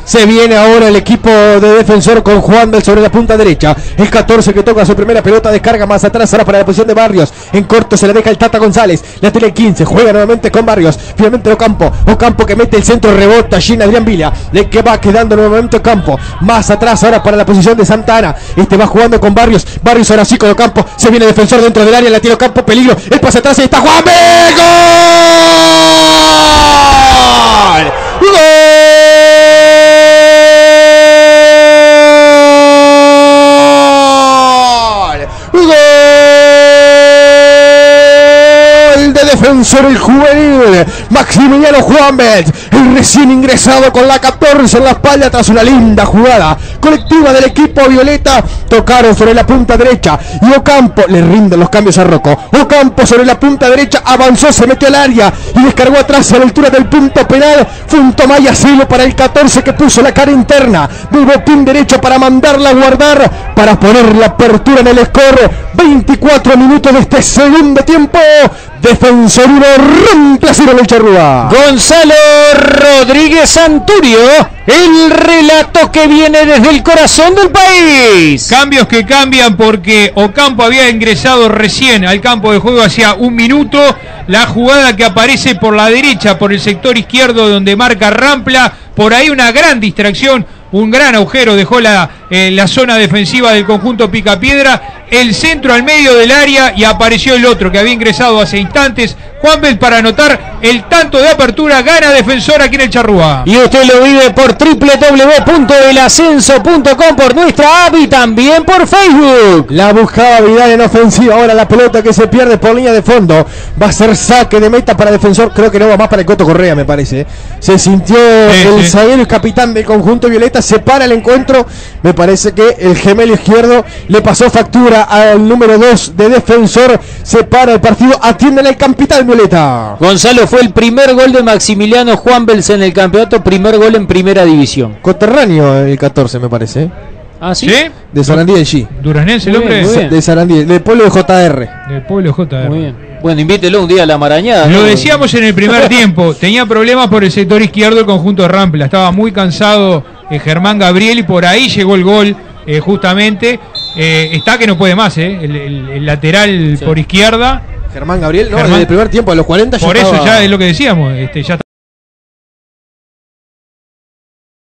Se viene ahora el equipo de Defensor con Juanbel sobre la punta derecha. El 14 que toca su primera pelota, descarga más atrás ahora para la posición de Barrios. En corto se le deja el Tata González. La tiene el 15, juega nuevamente con Barrios. Finalmente Ocampo que mete el centro, rebota allí en Adrián Villa. Le que va quedando nuevamente Ocampo. Más atrás ahora para la posición de Santana. Este va jugando con Barrios. Barrios ahora sí con Ocampo. Se viene Defensor dentro del área, la tiene Ocampo, peligro. El pase atrás y está Juanbel. ¡Gol! ¡Gol! Defensor el juvenil, Maximiliano Juanbel, el recién ingresado con la 14 en la espalda tras una linda jugada colectiva del equipo violeta. Tocaron sobre la punta derecha y Ocampo le rinden los cambios a Rocco. Ocampo sobre la punta derecha avanzó, se metió al área y descargó atrás a la altura del punto penal. Fue un Tomaya Silo para el 14 que puso la cara interna del botín derecho para mandarla a guardar, para poner la apertura en el score. 24 minutos de este segundo tiempo. Defensor 1, Rampla 0 en el Charrúa. Gonzalo Rodríguez Santurio, el relato que viene desde el corazón del país. Cambios que cambian porque Ocampo había ingresado recién al campo de juego hacía un minuto. La jugada que aparece por la derecha, por el sector izquierdo donde marca Rampla, por ahí una gran distracción, un gran agujero dejó la zona defensiva del conjunto Picapiedra, el centro al medio del área y apareció el otro que había ingresado hace instantes, Juanbel, para anotar el tanto de apertura. Gana Defensor aquí en el Charrúa. Y usted lo vive por www.elascenso.com, por nuestra app y también por Facebook. La buscaba Vidal en ofensiva, ahora la pelota que se pierde por línea de fondo, va a ser saque de meta para Defensor, creo que no va más para el Coto Correa, me parece. Se sintió el zaguero y capitán del conjunto violeta, se para el encuentro, me parece que el gemelo izquierdo le pasó factura al número 2 de Defensor, se para el partido, atienden al capitán violeta. Gonzalo, fue el primer gol de Maximiliano Juanbel en el campeonato, primer gol en primera división. Coterráneo el 14 me parece. ¿Ah, sí? ¿Sí? De Sarandí de G. Duranense el hombre. De Sarandí, del pueblo de JR. Del pueblo de JR. Muy bien. Bueno, invítelo un día a la Marañada. Lo ¿no? decíamos en el primer tiempo, tenía problemas por el sector izquierdo el conjunto de Rampla, estaba muy cansado Germán Gabriel y por ahí llegó el gol justamente. Está que no puede más, el lateral por izquierda. Germán Gabriel, no, desde el primer tiempo, a los 40 ya por estaba... eso ya es lo que decíamos, ya está